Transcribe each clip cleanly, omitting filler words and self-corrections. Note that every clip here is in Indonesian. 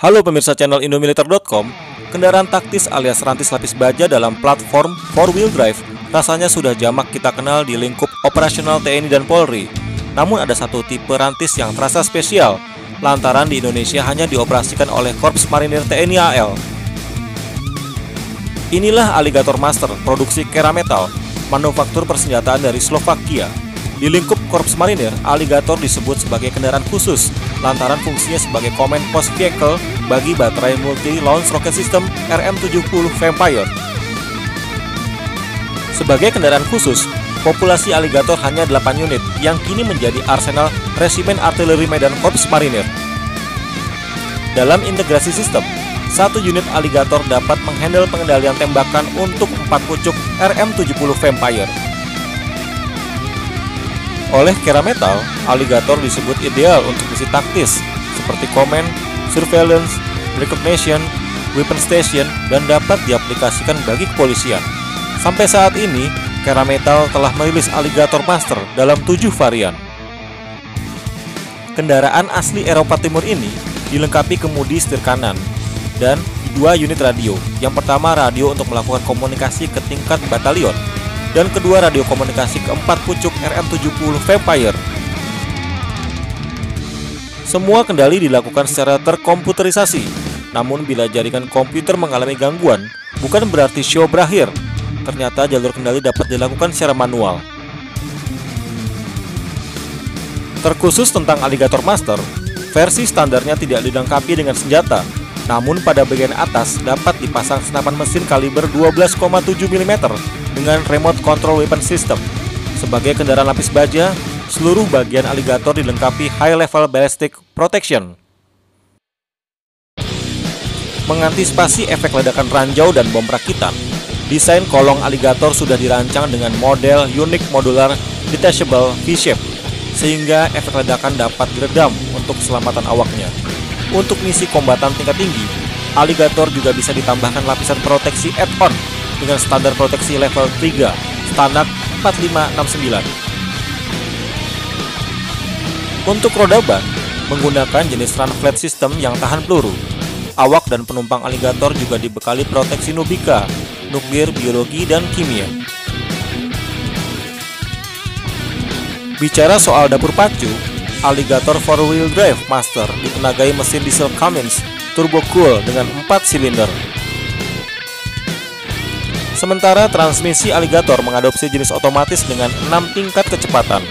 Halo pemirsa channel Indomiliter.com. Kendaraan taktis alias rantis lapis baja dalam platform 4-wheel drive rasanya sudah jamak kita kenal di lingkup operasional TNI dan Polri. Namun ada satu tipe rantis yang terasa spesial, lantaran di Indonesia hanya dioperasikan oleh Korps Marinir TNI AL. Inilah Alligator Master produksi Kerametal, manufaktur persenjataan dari Slovakia. Di lingkup Korps Marinir, Alligator disebut sebagai kendaraan khusus lantaran fungsinya sebagai command post vehicle bagi baterai multi-launch rocket system RM70 Vampire. Sebagai kendaraan khusus, populasi Alligator hanya 8 unit yang kini menjadi arsenal Resimen Artileri Medan Korps Marinir. Dalam integrasi sistem, satu unit Alligator dapat menghandle pengendalian tembakan untuk 4 pucuk RM70 Vampire. Oleh Kerametal, Alligator disebut ideal untuk misi taktis seperti command, surveillance, recognition, weapon station, dan dapat diaplikasikan bagi kepolisian. Sampai saat ini, Kerametal telah merilis Alligator Master dalam 7 varian. Kendaraan asli Eropa Timur ini dilengkapi kemudi setir kanan dan 2 unit radio. Yang pertama radio untuk melakukan komunikasi ke tingkat batalion, dan kedua radio komunikasi ke-4 pucuk RM70 Vampire. Semua kendali dilakukan secara terkomputerisasi. Namun bila jaringan komputer mengalami gangguan, bukan berarti show berakhir. Ternyata jalur kendali dapat dilakukan secara manual. Terkhusus tentang Alligator Master, versi standarnya tidak dilengkapi dengan senjata. Namun pada bagian atas dapat dipasang senapan mesin kaliber 12,7 mm dengan remote control weapon system. Sebagai kendaraan lapis baja, seluruh bagian Alligator dilengkapi high level ballistic protection. Mengantisipasi efek ledakan ranjau dan bom rakitan, desain kolong Alligator sudah dirancang dengan model unique modular detachable V-shape, sehingga efek ledakan dapat diredam untuk keselamatan awaknya. Untuk misi kombatan tingkat tinggi, Alligator juga bisa ditambahkan lapisan proteksi add-on dengan standar proteksi level 3, standar 4569. Untuk roda ban, menggunakan jenis run flat system yang tahan peluru. Awak dan penumpang Alligator juga dibekali proteksi Nubika, nuklir, biologi, dan kimia. Bicara soal dapur pacu, Alligator 4-wheel drive Master ditenagai mesin diesel Cummins turbo cool dengan 4 silinder. Sementara transmisi Alligator mengadopsi jenis otomatis dengan 6 tingkat kecepatan.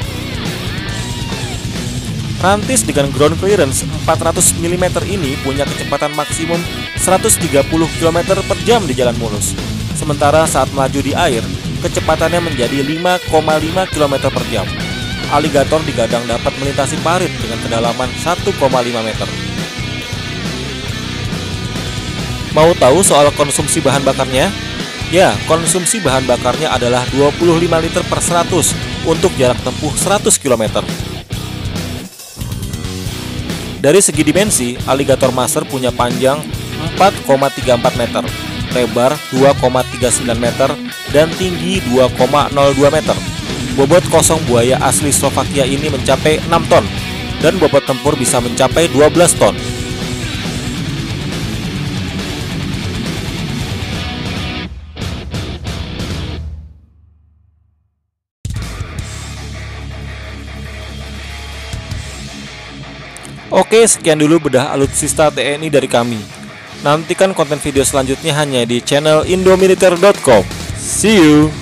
Rantis dengan ground clearance 400 mm ini punya kecepatan maksimum 130 km per jam di jalan mulus. Sementara saat melaju di air, kecepatannya menjadi 5,5 km per jam. Alligator digadang dapat melintasi parit dengan kedalaman 1,5 meter. Mau tahu soal konsumsi bahan bakarnya? Ya, konsumsi bahan bakarnya adalah 25 liter per 100 untuk jarak tempuh 100 km. Dari segi dimensi, Alligator Master punya panjang 4,34 meter, lebar 2,39 meter, dan tinggi 2,02 meter. Bobot kosong buaya asli Slovakia ini mencapai 6 ton, dan bobot tempur bisa mencapai 12 ton. Oke, sekian dulu bedah alutsista TNI dari kami. Nantikan konten video selanjutnya hanya di channel Indomiliter.com. See you!